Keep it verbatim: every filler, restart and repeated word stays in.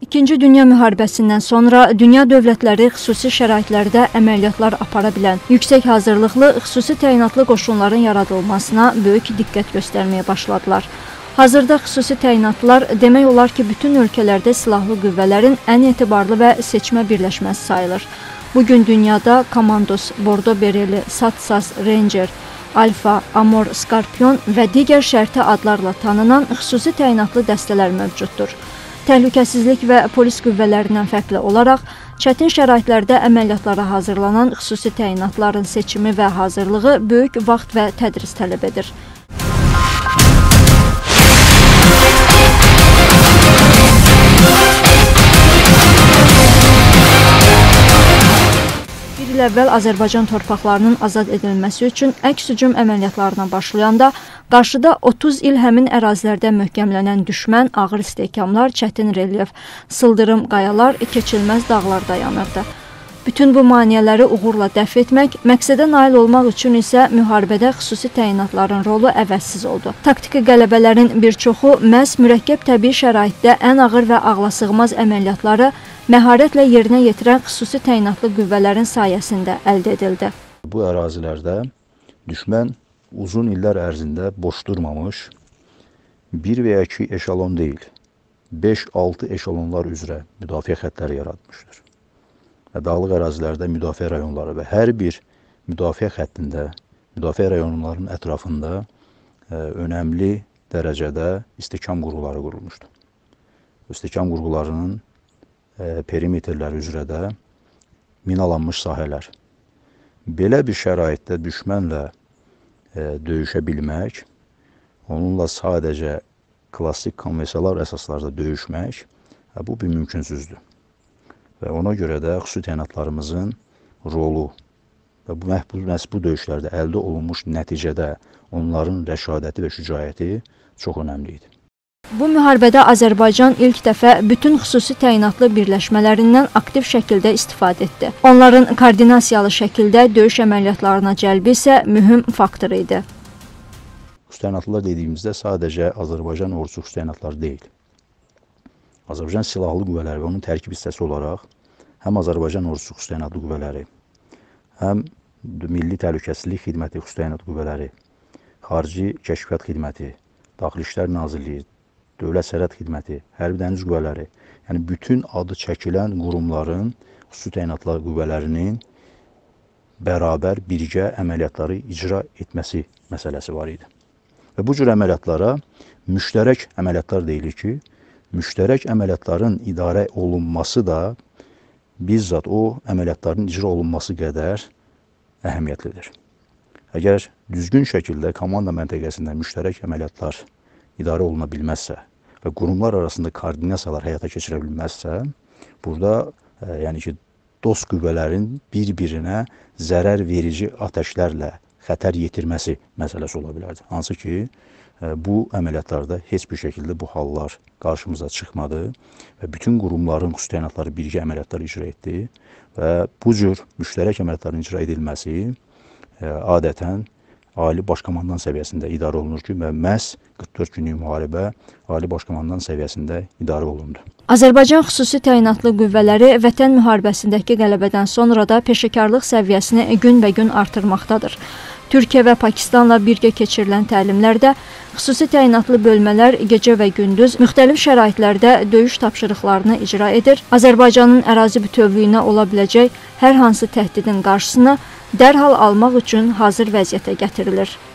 İkinci Dünya müharibəsindən sonra dünya dövlətləri xüsusi şəraitlərdə əməliyyatlar apara bilən, yüksək hazırlıqlı, xüsusi təyinatlı qoşunların yaradılmasına böyük diqqət göstərməyə başladılar. Hazırda xüsusi təyinatlar demək olar ki, bütün ölkələrdə silahlı qüvvələrin ən etibarlı və seçmə birləşməsi sayılır. Bugün dünyada Komandos, Bordo Bereli, Satsas, Ranger, Alfa, Amor, Skorpion və digər şərti adlarla tanınan xüsusi təyinatlı dəstələr mövcuddur. Təhlükəsizlik və polis qüvvələrindən fərqli olaraq, çətin şəraitlərdə əməliyyatlara hazırlanan xüsusi təyinatların seçimi və hazırlığı böyük vaxt və tədris tələb edir. Bir il əvvəl Azərbaycan torpaqlarının azad edilməsi üçün əks-hücum əməliyyatlarına başlayanda, qarşıda otuz il həmin ərazilərdə möhkəmlənən düşmən ağır istehkamlar, çətin relyef, sıldırım qayalar, keçilməz dağlar dayanırdı. Bütün bu maneələri uğurla dəf etmək, məqsədə nail olmaq üçün isə müharibədə xüsusi təyinatların rolu əvəzsiz oldu. Taktiki qələbələrin bir çoxu məhz mürəkkəb təbii şəraitdə ən ağır və ağlasığmaz əməliyyatları məharətlə yerinə yetirən xüsusi təyinatlı qüvvələrin sayəsində əldə edildi. Bu ərazilərdə düşmən uzun illər ərzində boş durmamış, bir və ya iki eşalon deyil, beş altı eşalonlar üzrə müdafiə xəttləri yaratmışdır. Və dağlıq ərazilərdə müdafiə rayonları və hər bir müdafiə xəttində, müdafiə rayonlarının ətrafında ə, önəmli dərəcədə istehkam qurğuları qurulmuşdur. İstehkam qurğularının ə, perimetrləri üzrə də minalanmış sahələr. Belə bir şəraitdə düşmənlə ə, döyüşə bilmək, onunla sadəcə klassik konvensiyalar əsaslarda döyüşmək, ə, bu bir mümkünsüzdür. Və ona görə də xüsusi təyinatlarımızın rolu və bu, məhz bu döyüşlərdə əldə olunmuş nəticədə onların rəşadəti və şücaəti çox önəmli idi. Bu müharibədə Azərbaycan ilk dəfə bütün xüsusi təyinatlı birləşmələrindən aktiv şəkildə istifadə etdi. Onların koordinasiyalı şəkildə döyüş əməliyyatlarına cəlbi isə mühüm faktor idi. Xüsusi təyinatlılar dediyimizdə sadəcə Azərbaycan ordusu xüsusi təyinatları deyil. Azərbaycan silahlı qüvvələri və onun tərkib hissəsi olaraq həm Azərbaycan ordusu xüsusi təyinatlı qüvvələri, həm Milli Təhlükəsizlik Xidməti xüsusi təyinatlı qüvvələri, Xarici Kəşfiyyat Xidməti, Daxili İşlər Nazirliyi, Dövlət Sərhəd Xidməti, Hərbi Dəniz qüvvələri, yəni bütün adı çəkilən qurumların xüsusi təyinatlı qüvvələrinin bərabər birgə əməliyyatları icra etməsi məsələsi var idi. Və bu cür əməliyyatlara müştərək əməliyyatlar deyilir ki, müştərək əməliyyatların idarə olunması da bizzat o əməliyyatların icra olunması qədər əhəmiyyətlidir. Əgər düzgün şəkildə komanda məntəqəsində müştərək əməliyyatlar idarə oluna bilməzsə və qurumlar arasında koordinasiyalar həyata keçirə bilməzsə, burada e, yəni ki, dost qüvvələrin bir-birinə zərər verici atəşlərlə xətər yetirməsi məsələsi ola bilərdi. Hansı ki, bu əməliyyatlarda heç bir şəkildə bu hallar qarşımıza çıxmadı və bütün qurumların xüsusi təyinatları birgə əməliyyatlar icra etdi və bu cür müştərək əməliyyatların icra edilməsi ə, adətən Ali Baş Komandan səviyyəsində idarə olunur ki, və məhz qırx dörd günlük müharibə Ali Baş Komandan səviyyəsində idarə olundu. Azərbaycan xüsusi təyinatlı qüvvələri Vətən müharibəsindəki qələbədən sonra da peşəkarlıq səviyyəsini günbəgün artırmaqdadır. Türkiyə və Pakistanla birgə keçirilən təlimlərdə xüsusi təyinatlı bölmələr gecə və gündüz müxtəlif şəraitlərdə döyüş tapşırıqlarını icra edir, Azərbaycanın ərazi bütövlüyünə ola biləcək hər hansı təhdidin qarşısını dərhal almaq üçün hazır vəziyyətə gətirilir.